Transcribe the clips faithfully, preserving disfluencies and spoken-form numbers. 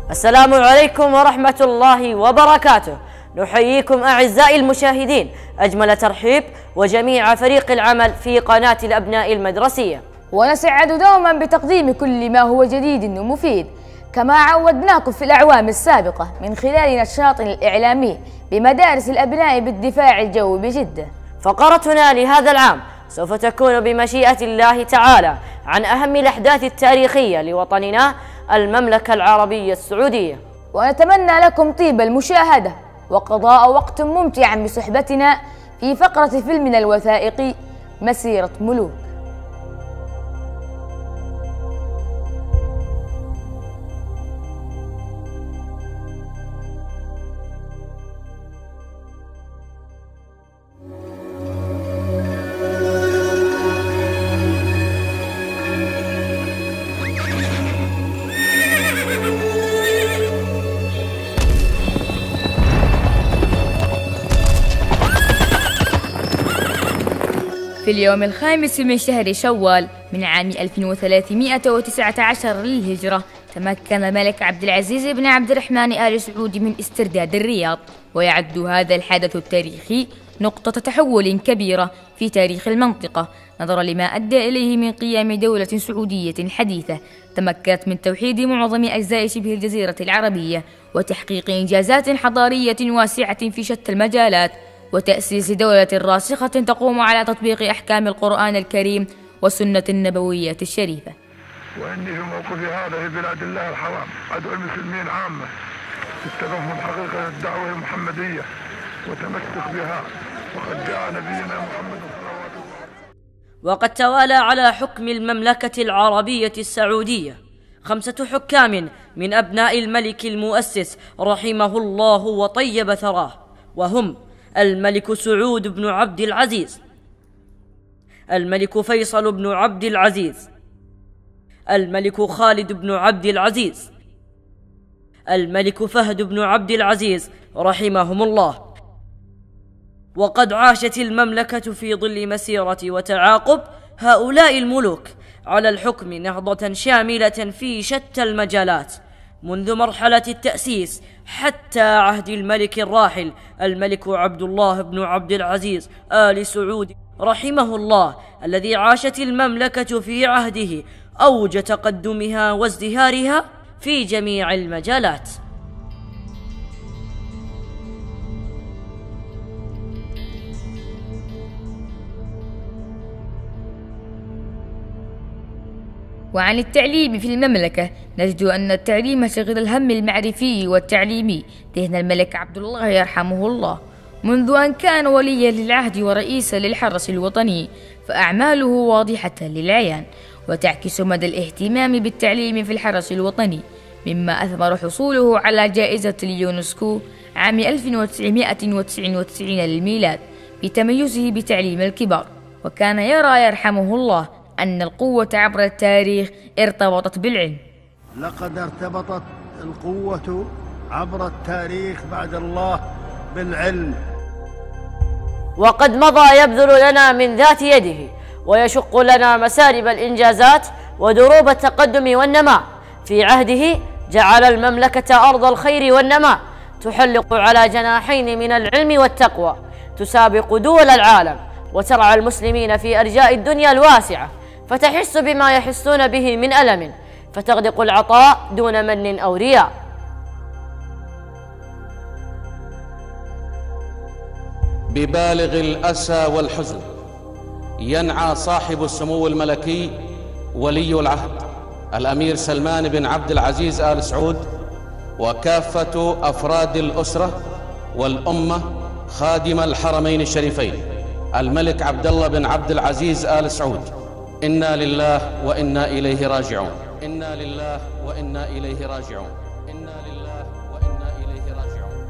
السلام عليكم ورحمة الله وبركاته. نحييكم أعزائي المشاهدين أجمل ترحيب وجميع فريق العمل في قناة الأبناء المدرسية، ونسعد دوما بتقديم كل ما هو جديد ومفيد كما عودناكم في الأعوام السابقة من خلال نشاطنا الإعلامي بمدارس الأبناء بالدفاع الجوي بجدة. فقرتنا لهذا العام سوف تكون بمشيئة الله تعالى عن أهم الأحداث التاريخية لوطننا المملكة العربية السعودية، ونتمنى لكم طيب المشاهدة وقضاء وقت ممتعا بصحبتنا في فقرة فيلمنا الوثائقي مسيرة ملوك. في اليوم الخامس من شهر شوال من عام ألف وثلاثمائة وتسعة عشر للهجرة تمكن الملك عبد العزيز بن عبد الرحمن آل سعود من استرداد الرياض، ويعد هذا الحدث التاريخي نقطة تحول كبيرة في تاريخ المنطقة نظرا لما أدى إليه من قيام دولة سعودية حديثة تمكنت من توحيد معظم أجزاء شبه الجزيرة العربية وتحقيق إنجازات حضارية واسعة في شتى المجالات، وتأسيس دولة راسخة تقوم على تطبيق أحكام القرآن الكريم والسنة النبوية الشريفة. وإني في موقفي هذا في بلاد الله الحرام أدعو المسلمين عامة للتفهم حقيقة الدعوة المحمدية وتمسك بها، وقد جاء نبينا محمد صلوات الله. وقد توالى على حكم المملكة العربية السعودية خمسة حكام من أبناء الملك المؤسس رحمه الله وطيب ثراه، وهم الملك سعود بن عبد العزيز، الملك فيصل بن عبد العزيز، الملك خالد بن عبد العزيز، الملك فهد بن عبد العزيز رحمهم الله. وقد عاشت المملكة في ظل مسيرة وتعاقب هؤلاء الملوك على الحكم نهضة شاملة في شتى المجالات منذ مرحلة التأسيس حتى عهد الملك الراحل الملك عبد الله بن عبد العزيز آل سعود رحمه الله، الذي عاشت المملكة في عهده أوج تقدمها وازدهارها في جميع المجالات. وعن التعليم في المملكة نجد أن التعليم شغل الهم المعرفي والتعليمي ذهن الملك عبد الله يرحمه الله منذ أن كان وليا للعهد ورئيسا للحرس الوطني، فأعماله واضحة للعيان وتعكس مدى الاهتمام بالتعليم في الحرس الوطني، مما أثمر حصوله على جائزة اليونسكو عام ألف وتسعمائة وتسعة وتسعين للميلاد بتميزه بتعليم الكبار. وكان يرى يرحمه الله أن القوة عبر التاريخ ارتبطت بالعلم. لقد ارتبطت القوة عبر التاريخ بعد الله بالعلم، وقد مضى يبذل لنا من ذات يده ويشق لنا مسارب الإنجازات ودروب التقدم والنماء. في عهده جعل المملكة أرض الخير والنماء تحلق على جناحين من العلم والتقوى، تسابق دول العالم وترعى المسلمين في أرجاء الدنيا الواسعة، فتحس بما يحسون به من ألم فتغدق العطاء دون من أو رياء. ببالغ الأسى والحزن ينعى صاحب السمو الملكي ولي العهد الأمير سلمان بن عبد العزيز آل سعود وكافة أفراد الأسرة والأمة خادم الحرمين الشريفين الملك عبد الله بن عبد العزيز آل سعود. إنا لله وإنا إليه راجعون. إنا لله وإنا إليه راجعون. إنا لله وإنا إليه راجعون.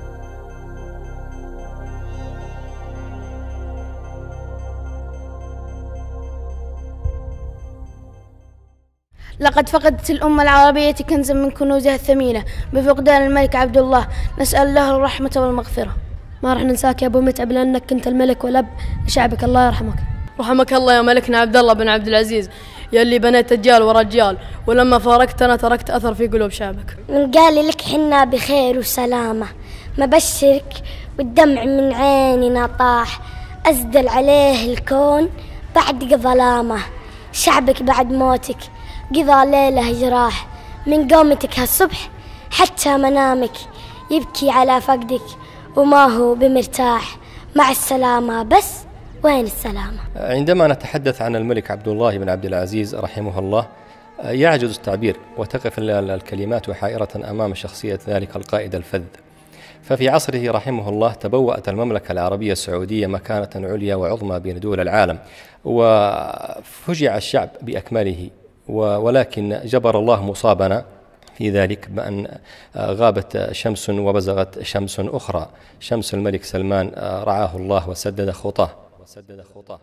لقد فقدت الأمة العربية كنزا من كنوزها الثمينة بفقدان الملك عبد الله، نسأل له الرحمة والمغفرة. ما راح ننساك يا أبو متعب لأنك كنت الملك والأب لشعبك، الله يرحمك. رحمك الله يا ملكنا عبد الله بن عبد العزيز. يلي بنيت أجيال ورجال، ولما فارقتنا تركت أثر في قلوب شعبك. من قال لك حنا بخير وسلامة، ما بشرك والدمع من عيننا طاح، أزدل عليه الكون بعد ظلامه، شعبك بعد موتك قضى ليله جراح، من قومتك هالصبح حتى منامك يبكي على فقدك وما هو بمرتاح، مع السلامة بس وين السلامة؟ عندما نتحدث عن الملك عبد الله بن عبد العزيز رحمه الله يعجز التعبير وتقف الكلمات حائرة أمام شخصية ذلك القائد الفذ. ففي عصره رحمه الله تبوأت المملكة العربية السعودية مكانة عليا وعظمى بين دول العالم، وفجع الشعب بأكمله، ولكن جبر الله مصابنا في ذلك بأن غابت شمس وبزغت شمس أخرى، شمس الملك سلمان رعاه الله وسدد خطاه وسدد خطاه.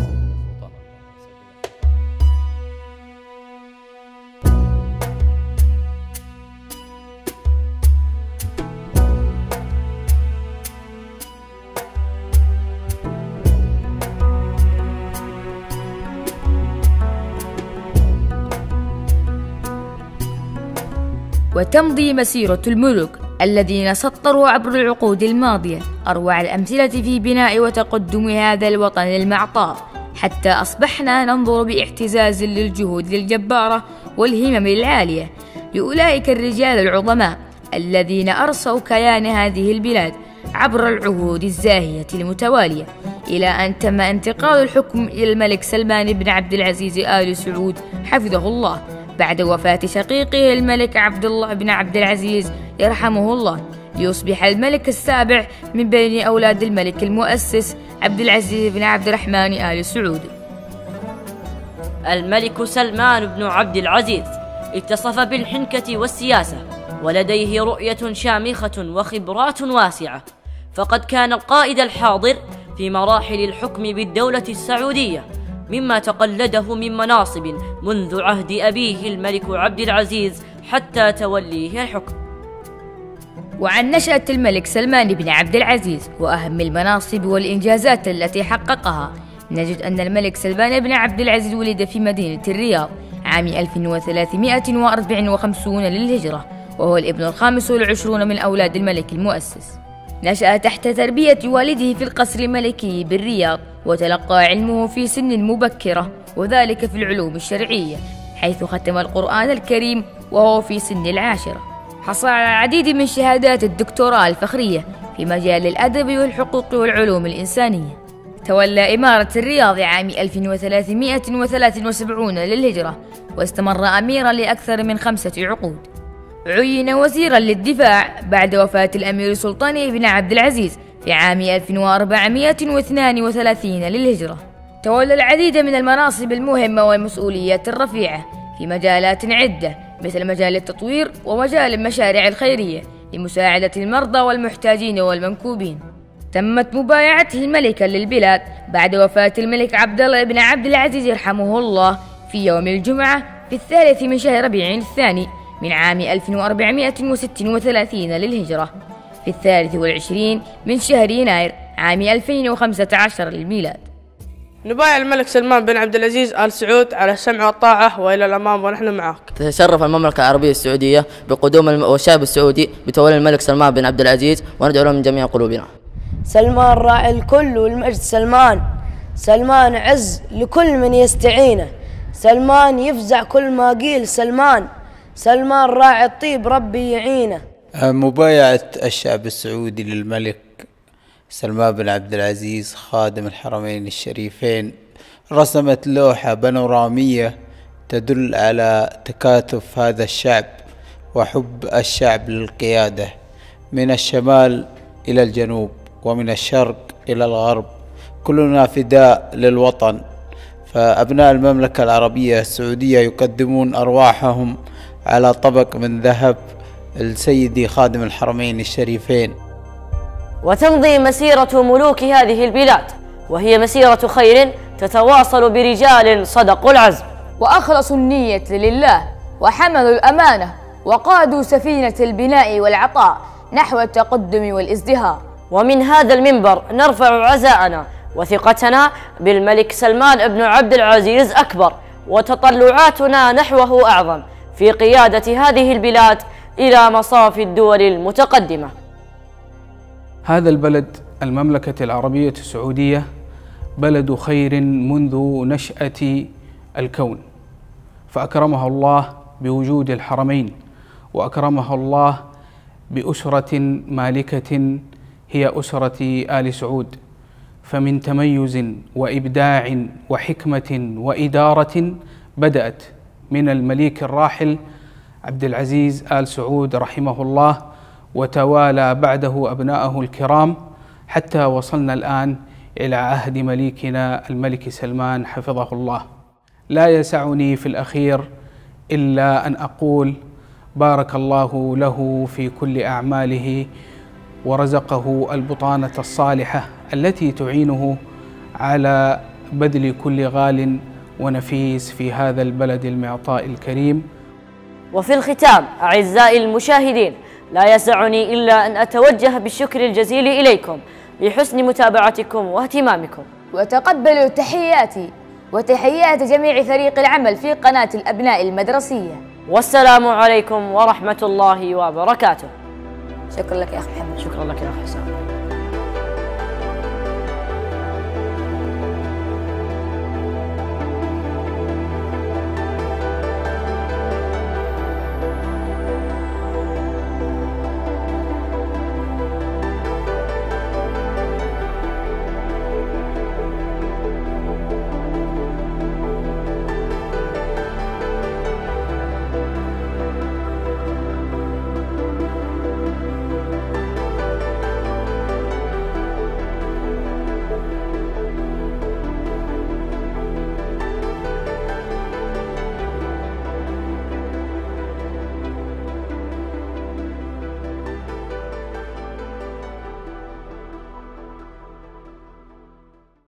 وتمضي مسيرة الملوك الذين سطروا عبر العقود الماضية أروع الأمثلة في بناء وتقدم هذا الوطن المعطاء، حتى أصبحنا ننظر باعتزاز للجهود الجبارة والهمم العالية لأولئك الرجال العظماء الذين أرسوا كيان هذه البلاد عبر العهود الزاهية المتوالية، إلى أن تم انتقال الحكم إلى الملك سلمان بن عبد العزيز آل سعود حفظه الله بعد وفاة شقيقه الملك عبد الله بن عبد العزيز يرحمه الله، ليصبح الملك السابع من بين أولاد الملك المؤسس عبد العزيز بن عبد الرحمن آل سعود. الملك سلمان بن عبد العزيز اتصف بالحنكة والسياسة، ولديه رؤية شامخة وخبرات واسعة، فقد كان القائد الحاضر في مراحل الحكم بالدولة السعودية، مما تقلده من مناصب منذ عهد أبيه الملك عبد العزيز حتى توليه الحكم. وعن نشأة الملك سلمان بن عبد العزيز وأهم المناصب والإنجازات التي حققها، نجد أن الملك سلمان بن عبد العزيز ولد في مدينة الرياض عام ألف وثلاثمائة وأربعة وخمسين للهجرة، وهو الابن الخامس والعشرون من أولاد الملك المؤسس. نشأ تحت تربية والده في القصر الملكي بالرياض، وتلقى علمه في سن مبكرة، وذلك في العلوم الشرعية، حيث ختم القرآن الكريم وهو في سن العاشرة. حصل على العديد من شهادات الدكتوراه الفخرية في مجال الأدب والحقوق والعلوم الإنسانية. تولى إمارة الرياض عام ألف وثلاثمائة وثلاثة وسبعين للهجرة، واستمر أميرا لأكثر من خمسة عقود. عين وزيرا للدفاع بعد وفاة الأمير سلطان بن عبد العزيز في عام ألف وأربعمائة واثنين وثلاثين للهجرة. تولى العديد من المناصب المهمة والمسؤوليات الرفيعة في مجالات عدة، مثل مجال التطوير ومجال المشاريع الخيرية لمساعدة المرضى والمحتاجين والمنكوبين. تمت مبايعته الملكة للبلاد بعد وفاة الملك عبد الله بن عبد العزيز يرحمه الله في يوم الجمعة في الثالث من شهر ربيع الثاني من عام ألف وأربعمائة وستة وثلاثين للهجرة، في الثالث والعشرين من شهر يناير عام ألفين وخمسة عشر للميلاد. نبايع الملك سلمان بن عبد العزيز آل سعود على السمع والطاعة وإلى الأمام ونحن معك. تتشرف المملكة العربية السعودية بقدوم والشعب السعودي بتولي الملك سلمان بن عبد العزيز، وندعو له من جميع قلوبنا. سلمان راعي الكل والمجد سلمان، سلمان عز لكل من يستعينه، سلمان يفزع كل ما قيل سلمان، سلمان راعي الطيب ربي يعينه. مبايعة الشعب السعودي للملك سلمان بن عبد العزيز خادم الحرمين الشريفين رسمت لوحة بانورامية تدل على تكاتف هذا الشعب وحب الشعب للقيادة من الشمال إلى الجنوب ومن الشرق إلى الغرب، كلنا فداء للوطن. فأبناء المملكة العربية السعودية يقدمون أرواحهم على طبق من ذهب لسيدي خادم الحرمين الشريفين. وتمضي مسيرة ملوك هذه البلاد، وهي مسيرة خير تتواصل برجال صدقوا العزم وأخلصوا النية لله، وحملوا الأمانة، وقادوا سفينة البناء والعطاء نحو التقدم والازدهار. ومن هذا المنبر نرفع عزاءنا وثقتنا بالملك سلمان بن عبد العزيز أكبر، وتطلعاتنا نحوه أعظم في قيادة هذه البلاد إلى مصاف الدول المتقدمة. هذا البلد المملكة العربية السعودية بلد خير منذ نشأة الكون، فأكرمها الله بوجود الحرمين، وأكرمها الله بأسرة مالكة هي أسرة آل سعود، فمن تميز وإبداع وحكمة وإدارة بدأت من الملك الراحل عبد العزيز آل سعود رحمه الله، وتوالى بعده أبناءه الكرام حتى وصلنا الآن إلى عهد مليكنا الملك سلمان حفظه الله. لا يسعني في الأخير إلا أن أقول بارك الله له في كل أعماله، ورزقه البطانة الصالحة التي تعينه على بذل كل غال ونفيس في هذا البلد المعطاء الكريم. وفي الختام أعزائي المشاهدين، لا يسعني إلا أن أتوجه بالشكر الجزيل إليكم لحسن متابعتكم واهتمامكم، وتقبلوا تحياتي وتحيات جميع فريق العمل في قناة الأبناء المدرسية. والسلام عليكم ورحمة الله وبركاته. شكرا لك يا أخي محمد. شكرا لك يا أخي حسام.